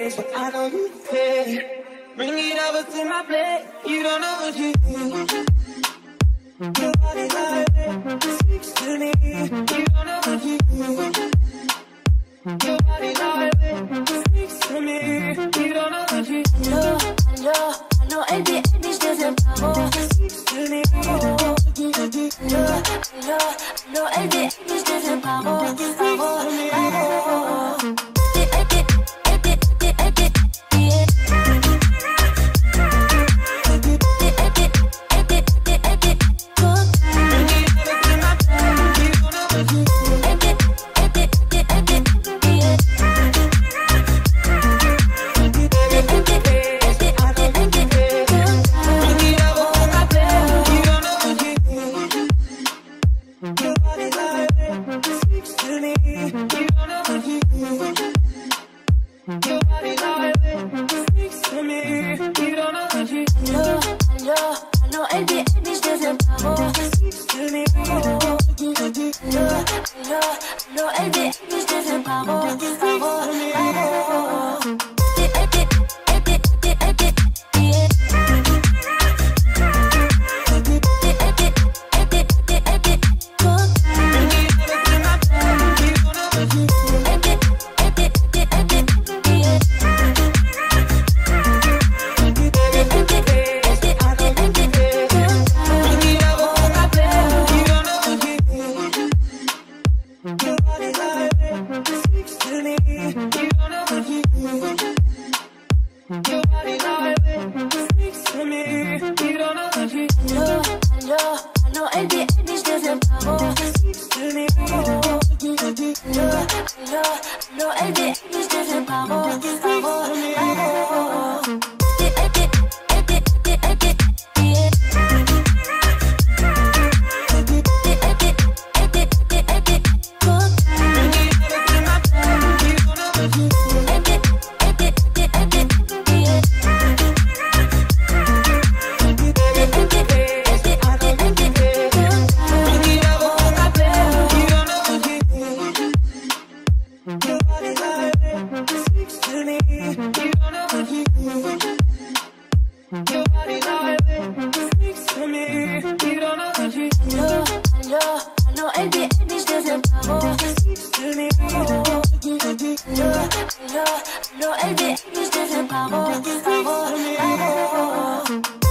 taste, but I know you care. Bring it over to my plate. You don't know what you do. Your body like speaks to me. You don't know what you do. Your body like speaks to me. You don't know what you do. Allo, baby, je te sépare. Speaks to me. Allo, baby, je te sépare. No, baby, je te sépare.